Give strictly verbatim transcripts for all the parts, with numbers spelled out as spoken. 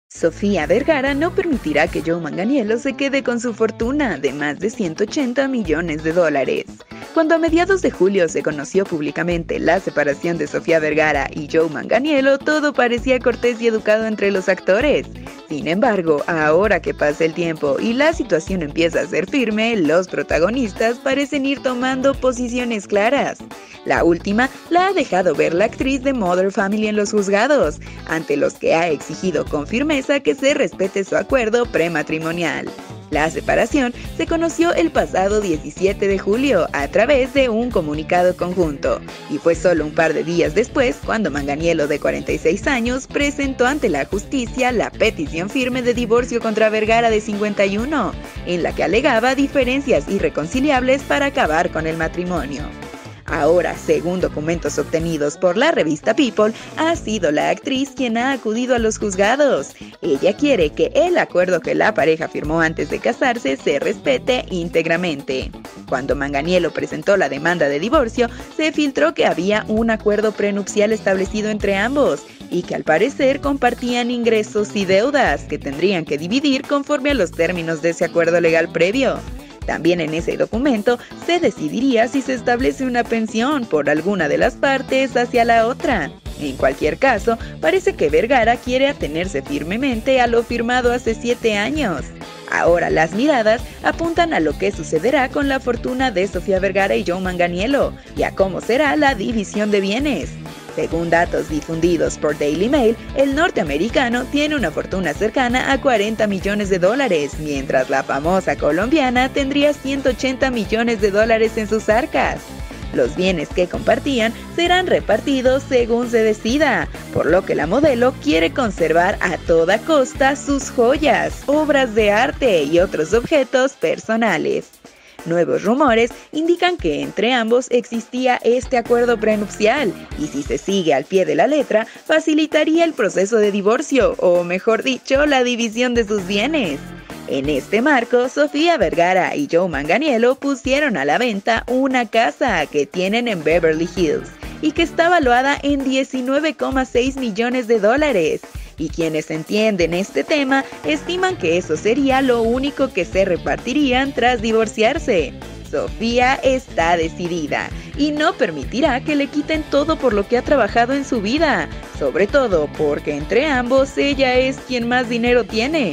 Sofía Vergara no permitirá que Joe Manganiello se quede con su fortuna de más de ciento ochenta millones de dólares. Cuando a mediados de julio se conoció públicamente la separación de Sofía Vergara y Joe Manganiello, todo parecía cortés y educado entre los actores. Sin embargo, ahora que pasa el tiempo y la situación empieza a ser firme, los protagonistas parecen ir tomando posiciones claras. La última la ha dejado ver la actriz de Modern Family en los juzgados, ante los que ha exigido con firmeza que se respete su acuerdo prematrimonial. La separación se conoció el pasado diecisiete de julio a través de un comunicado conjunto, y fue solo un par de días después cuando Manganiello, de cuarenta y seis años, presentó ante la justicia la petición firme de divorcio contra Vergara, de cincuenta y uno, en la que alegaba diferencias irreconciliables para acabar con el matrimonio. Ahora, según documentos obtenidos por la revista People, ha sido la actriz quien ha acudido a los juzgados. Ella quiere que el acuerdo que la pareja firmó antes de casarse se respete íntegramente. Cuando Manganiello presentó la demanda de divorcio, se filtró que había un acuerdo prenupcial establecido entre ambos y que al parecer compartían ingresos y deudas que tendrían que dividir conforme a los términos de ese acuerdo legal previo. También en ese documento se decidiría si se establece una pensión por alguna de las partes hacia la otra. En cualquier caso, parece que Vergara quiere atenerse firmemente a lo firmado hace siete años. Ahora las miradas apuntan a lo que sucederá con la fortuna de Sofía Vergara y Joe Manganiello y a cómo será la división de bienes. Según datos difundidos por Daily Mail, el norteamericano tiene una fortuna cercana a cuarenta millones de dólares, mientras la famosa colombiana tendría ciento ochenta millones de dólares en sus arcas. Los bienes que compartían serán repartidos según se decida, por lo que la modelo quiere conservar a toda costa sus joyas, obras de arte y otros objetos personales. Nuevos rumores indican que entre ambos existía este acuerdo prenupcial y, si se sigue al pie de la letra, facilitaría el proceso de divorcio, o mejor dicho, la división de sus bienes. En este marco, Sofía Vergara y Joe Manganiello pusieron a la venta una casa que tienen en Beverly Hills y que está valuada en diecinueve coma seis millones de dólares. Y quienes entienden este tema estiman que eso sería lo único que se repartirían tras divorciarse. Sofía está decidida y no permitirá que le quiten todo por lo que ha trabajado en su vida, sobre todo porque entre ambos ella es quien más dinero tiene.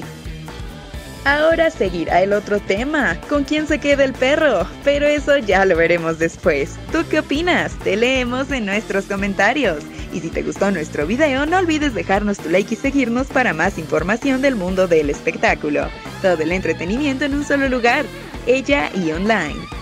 Ahora seguirá el otro tema, ¿con quién se queda el perro? Pero eso ya lo veremos después. ¿Tú qué opinas? Te leemos en nuestros comentarios. Y si te gustó nuestro video, no olvides dejarnos tu like y seguirnos para más información del mundo del espectáculo. Todo el entretenimiento en un solo lugar, Ella y Online.